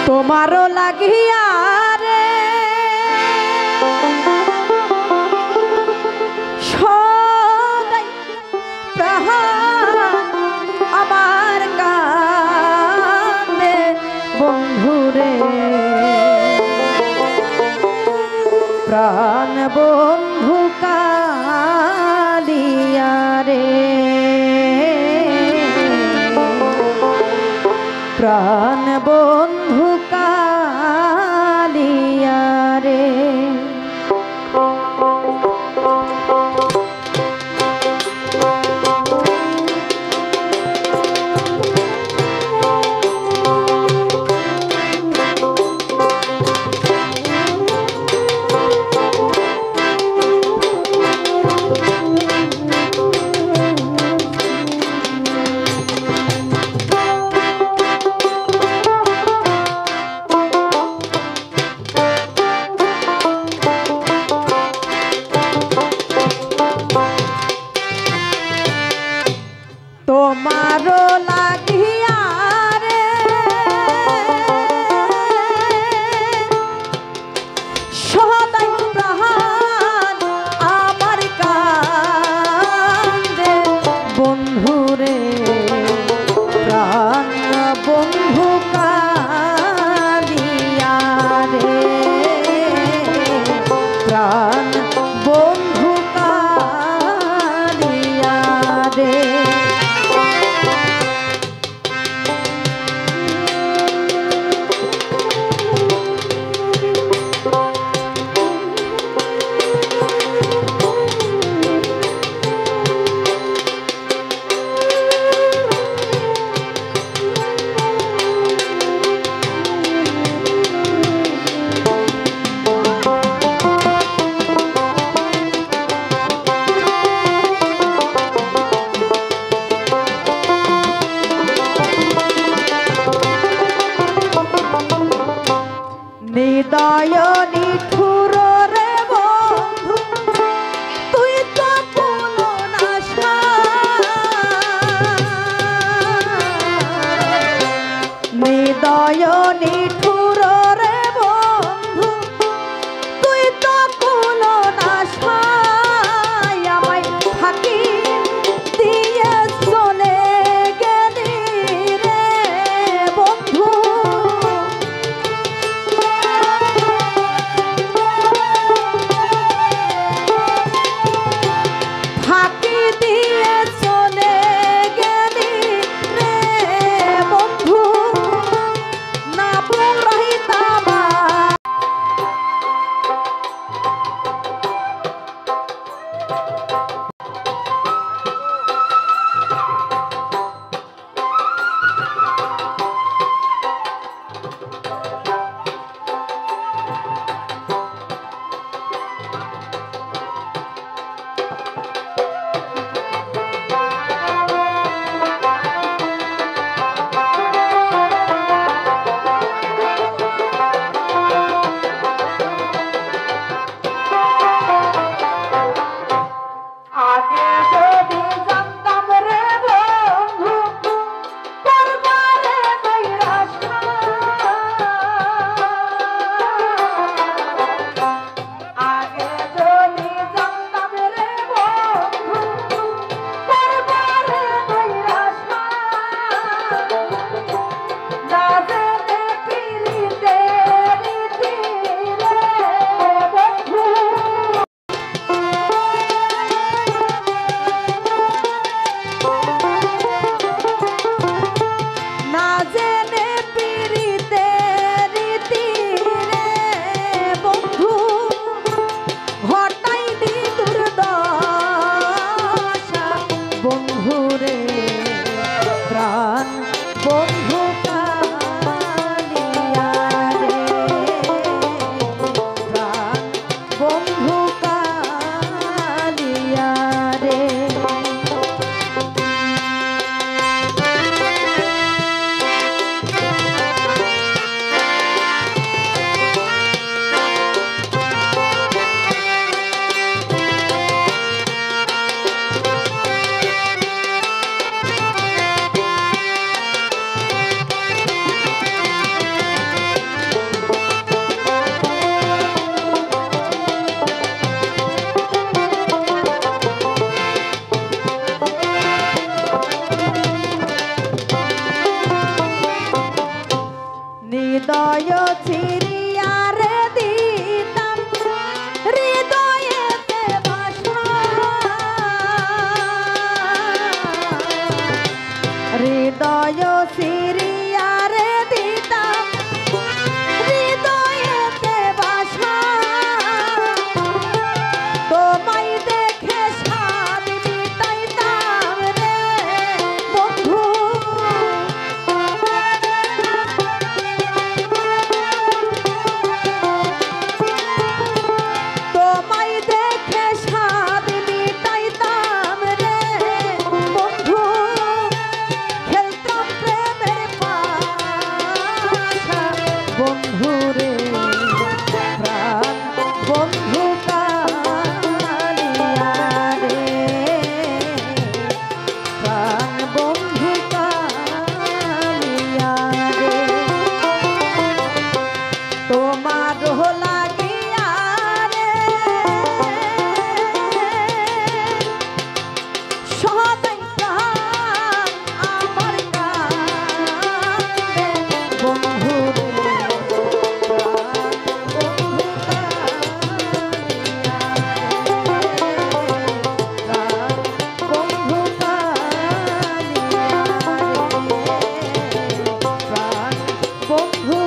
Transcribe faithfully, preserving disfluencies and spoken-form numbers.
তোমারও লাগিয়া রে সদাই প্রাণ আমার কান্দে বন্ধুরে প্রাণ বন্ধু কালিয়া রে প্রাণ বন্ধু কালিয়া রে তোমারও লাগিয়া রে সদাই প্রাণ আমার কান্দে বন্ধুরে প্রাণ বন্ধু কালিয়া রে প্রাণ বন্ধু কালিয়া রে নিদয় নিঠুর রে বন্ধু তুই তো কোনো নাশা নিদয় নিঠুর রে বন্ধু তুই তো কোনো নাশা আমায় ফাঁকি দিয়ে চলে গেলি রে বন্ধু না পুরা হৃদয় চিরিয়া রে দিতাম হৃদয়েতে বাসা হৃদয় চিরিয়া রে দিতাম হৃদয়েতে বাসা তোমায় দেখে স্বাদ মিটাইতাম রে বন্ধু তোমায় দেখে স্বাদ মিটাইতাম রে বন্ধু খেলতাম প্রেমের পাশা বন্ধু রে প্রাণ বন্ধু কালিয়া রে প্রাণ বন্ধু কালিয়া রে তোমার লাগিয়া রে সদাই প্রাণ আমার কান্দে বন্ধু রে প্রাণ বন্ধু কালিয়া রে প্রাণ বন্ধু কালিয়া রে প্রাণ বন্ধু